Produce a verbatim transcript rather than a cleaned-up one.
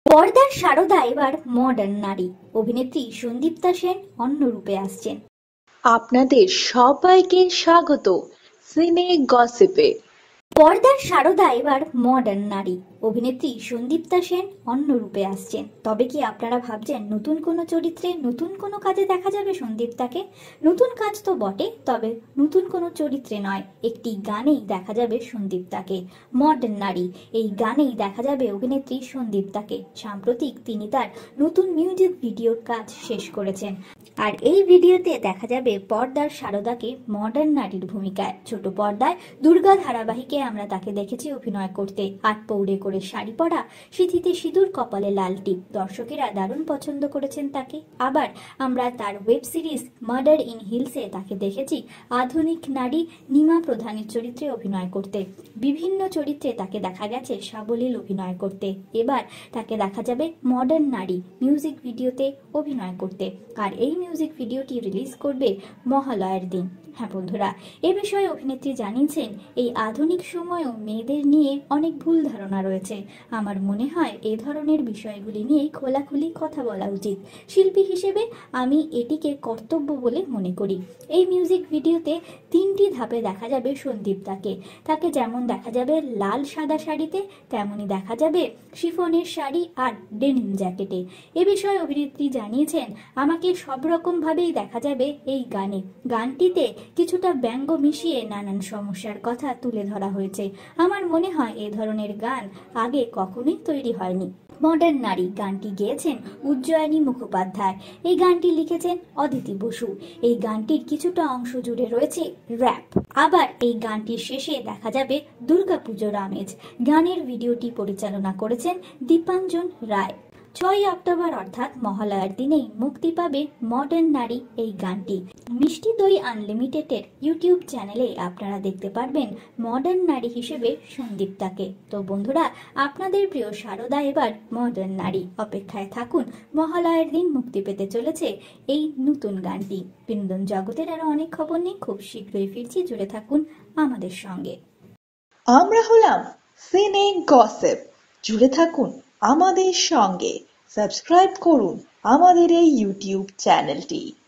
পর্দার সারদা এবার মডার্ন নারী। অভিনেত্রী সন্দীপ্তা সেন অন্য রূপে আসছেন। আপনাদের সবাইকে স্বাগত সিনে গসিপে। পর্দার সারদা এবার মডার্ন নারী। অভিনেত্রী সন্দীপ্তা সেন অন্য রূপে আসছেন। তবে কি আপনারা ভাবছেন নতুন কোনো চরিত্রে নতুন কোনো কাজে দেখা যাবে সন্দীপ্তাকে? নতুন কাজ তো বটে, তবে নতুন কোনো চরিত্রে নয়, একটি গানেই দেখা যাবে সন্দীপ্তাকে। মডার্ন নারী এই গানেই দেখা যাবে অভিনেত্রী সন্দীপ্তাকে। সাম্প্রতিক তিনি তার নতুন মিউজিক ভিডিওর কাজ শেষ করেছেন, আর এই ভিডিওতে দেখা যাবে পর্দার সারদাকে মডার্ন নারীর ভূমিকায়। ছোট পর্দায় দুর্গা ধারাবাহিকে আমরা তাকে দেখেছি অভিনয় করতে। আট পৌড়ে করে শাড়ি পরা, সিঁথিতে সিঁদুর, কপালে লাল টিপ। দর্শকেরা দারুণ পছন্দ করেছেন তাকে। আবার আমরা তার ওয়েব সিরিজ মার্ডার ইন হিলসে তাকে দেখেছি আধুনিক নারী নিমা প্রধানের চরিত্রে অভিনয় করতে। বিভিন্ন চরিত্রে তাকে দেখা গেছে সাবলীল অভিনয় করতে। এবার তাকে দেখা যাবে মডার্ন নারী মিউজিক ভিডিওতে অভিনয় করতে, আর এই মিউজিক ভিডিওটি রিলিজ করবে মহালয়ার দিন। হ্যাঁ বন্ধুরা, এ বিষয়ে অভিনেত্রী জানিয়েছেন, এই আধুনিক সময়েও মেয়েদের নিয়ে অনেক ভুল ধারণা রয়েছে। আমার মনে হয় এ ধরনের বিষয়গুলি নিয়ে খোলাখুলি কথা বলা উচিত। শিল্পী হিসেবে আমি এটিকে কর্তব্য বলে মনে করি। এই মিউজিক ভিডিওতে তিনটি ধাপে দেখা যাবে সন্দীপ্তাকে। তাকে যেমন দেখা যাবে লাল সাদা শাড়িতে, তেমনই দেখা যাবে শিফনের শাড়ি আর ডেনিম জ্যাকেটে। এ বিষয়ে অভিনেত্রী জানিয়েছেন, আমাকে সব রকম ভাবেই দেখা যাবে এই গানে। গানটিতে কিছুটা ব্যঙ্গ মিশিয়ে নানান সমস্যার কথা তুলে ধরা হয়েছে। আমার মনে হয় এ ধরনের গান আগে কখনোই তৈরি হয়নি। মডার্ন নারী গানটি গেয়েছেন উজ্জয়িনী মুখোপাধ্যায়। এই গানটি লিখেছেন অদিতি বসু। এই গানটির কিছুটা অংশ জুড়ে রয়েছে র‍্যাপ। আবার এই গানটির শেষে দেখা যাবে দুর্গাপুজোর আমেজ। গানের ভিডিওটি পরিচালনা করেছেন দীপাঞ্জন রায়। ছয়ই অক্টোবর অর্থাৎ মহালয়ার দিনেই মুক্তি পাবে মডার্ন নারী এই গানটি। মিষ্টি দই আনলিমিটেডের ইউটিউব চ্যানেলে আপনারা দেখতে পারবেন মডার্ন নারী হিসেবে সন্দীপ্তাকে। তো বন্ধুরা, আপনাদের প্রিয় সারদা এবার মডার্ন নারী। অপেক্ষায় থাকুন, মহালয়ার দিন মুক্তি পেতে চলেছে এই নতুন গানটি। বিনোদন জগতের আরো অনেক খবর নিয়ে খুব শীঘ্রই ফিরছি, জুড়ে থাকুন আমাদের সঙ্গে। আমরা হলাম সিনে গসিপ, জুড়ে থাকুন আমাদের সঙ্গে। সাবস্ক্রাইব করুন আমাদের এই ইউটিউব চ্যানেলটি।